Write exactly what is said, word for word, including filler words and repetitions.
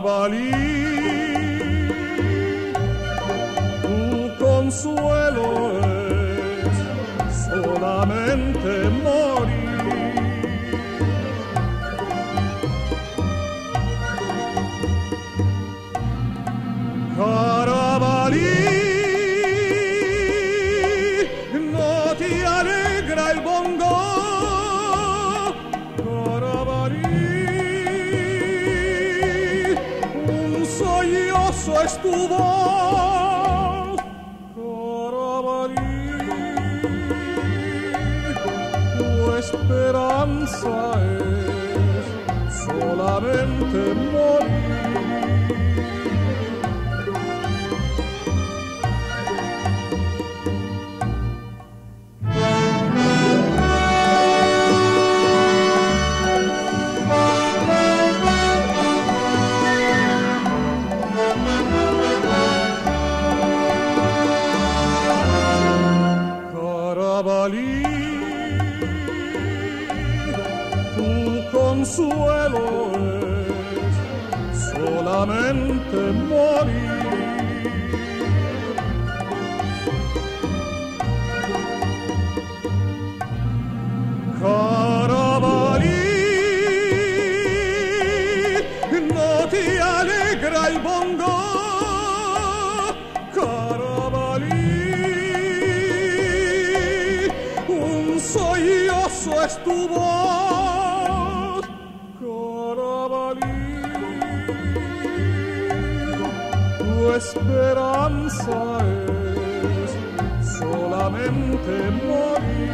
Carabalí, tu consuelo es solamente morir. Carabalí, no te alegra el bongo. Carabalí, un sollozo es tu voz. Carabalí, tu esperanza es solamente morir. Carabalí, tu consuelo es solamente morir. Carabalí, no te alegra el bongo. Carabalí, sollozo es tu voz. Carabalí, tu esperanza es solamente morir.